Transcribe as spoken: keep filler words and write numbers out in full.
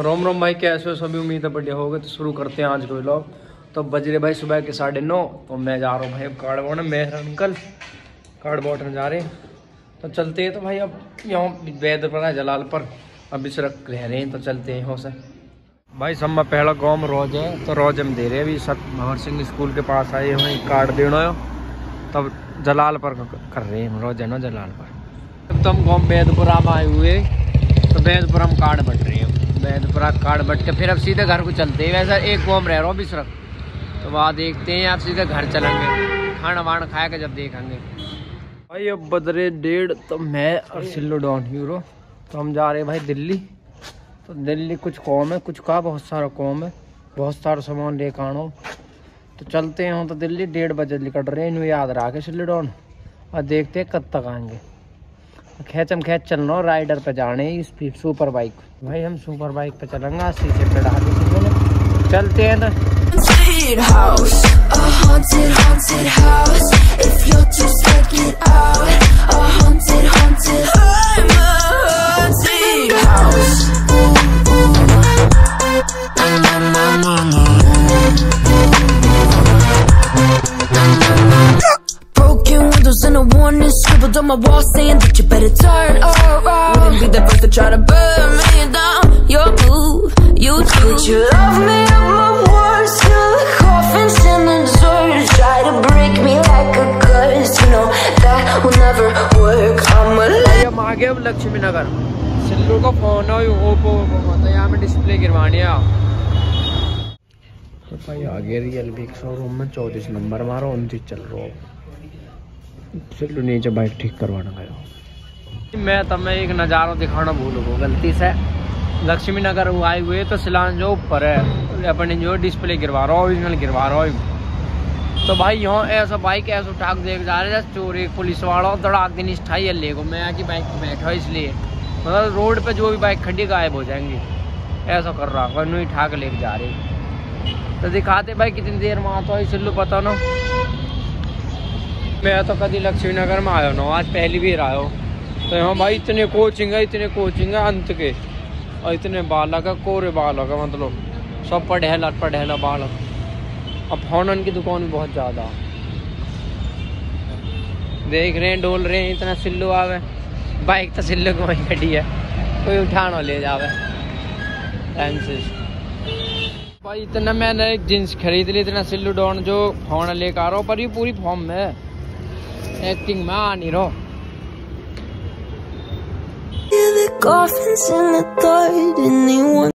रोम रोम भाई, कैसे हो सभी? उम्मीद है बढ़िया होगा। तो शुरू करते हैं आज को व्लॉग। तो बज रहे भाई सुबह के साढ़े नौ। तो मैं जा रहा हूँ भाई अब कार्ड बॉटन, मेहर अंकल कार्ड बॉटन जा रहे हैं। तो चलते हैं। तो भाई अब यहाँ वैद पर है जलाल पर, अभी सिर्फ रह रहे हैं। तो चलते हैं यहाँ से भाई। सब में पहला गाँव में रोज है, तो रोज हम दे रहे हैं। अभी सब भंवर सिंह स्कूल के पास आए हुए कार्ड देना हो, तब जलाल पर कर रहे हैं रोज है ना जलाल पर। अब तो हम गाँव वैदपुरा में आए हुए, तो वैदपुरा में कार्ड बट रहे हैं। वैदपुरा कार्ड बट के फिर अब सीधे घर को चलते हैं। वैसा एक गाँव रह रहा हूँ अभी सिर्फ, तो वहाँ देखते हैं। आप सीधे घर चलेंगे, खाना वाना खा के जब देखेंगे। भाई अब बदरे डेढ़, तो मैं और सिल्लू डॉन हीरो तो हम जा रहे हैं भाई दिल्ली। तो दिल्ली कुछ कौम है, कुछ का बहुत सारा कौम है, बहुत सारा सामान लेकर आना। तो चलते हैं हम तो दिल्ली। डेढ़ बजे निकल रहे हैं, इन्हें याद रहा के सिल्लू डॉन, और देखते हैं कब तक आएंगे। खेचम खेच चल रहा हूँ, राइडर पे जाने इस सुपर बाइक। भाई हम सुपर बाइक पे चलेंगे, शीशे पे डाल के चलते हैं ना। And a warning scribbled on my wall saying that you better turn around. Wouldn't be the first to try to burn me down. Your move, you do. Would you love me at my worst? Till the coffins in the dirt try to break me like a curse. You know that will never work. I'm a भाई हम आ गए अब लक्ष्मी नगर। सिल्लू का phone है Oppo का, यहाँ में display Girwani है। तो भाई आ गए रियल बिग शोरूम में, चौतीस नंबर मारो, उनतीस चल रहा हो। चलो नीचे बाइक ठीक करवाना गया। मैं तब मैं एक नज़ारा दिखाना भूल गया गलती से। लक्ष्मी नगर वो आए हुए, तो सिलान जो ऊपर है अपने जो डिस्प्ले गिरवा रहा हो, ओरिजिनल गिरवा रहा हो। तो भाई यहाँ ऐसा बाइक ऐसा उठा के देख जा रहे हैं चोर, एक पुलिस वाला दड़ाक दिन ठाई है ले को। मैं आके बाइक पर बैठा, इसलिए मतलब रोड पे जो भी बाइक खड़ी गायब हो जाएंगी, ऐसा कर रहा है। नहीं ठा के लेके जा रहे, तो दिखाते भाई कितनी देर में आता है सिल्लू पता ना। मैं तो कभी लक्ष्मी नगर में आया ना, आज पहली बार आया हो। तो यहाँ भाई इतने कोचिंग है, इतने कोचिंग है अंत के, और इतने बालक है, कोरे बालक है, मतलब सब पढ़ेला पढ़ेला बालक। अब फोनन की दुकान भी बहुत ज़्यादा देख रहे हैं, डोल रहे हैं। इतना सिल्लू आवे, बाइक तो सिल्लू को वहीं खड़ी है, कोई उठाना ले जावे टाइम से। भाई इतना मैंने एक जींस खरीद ली, इतना सिल्लू डॉन जो फोन लेकर आ रहा हूँ, पर ये पूरी फॉर्म में एक्टिंग में आ नहीं रहा।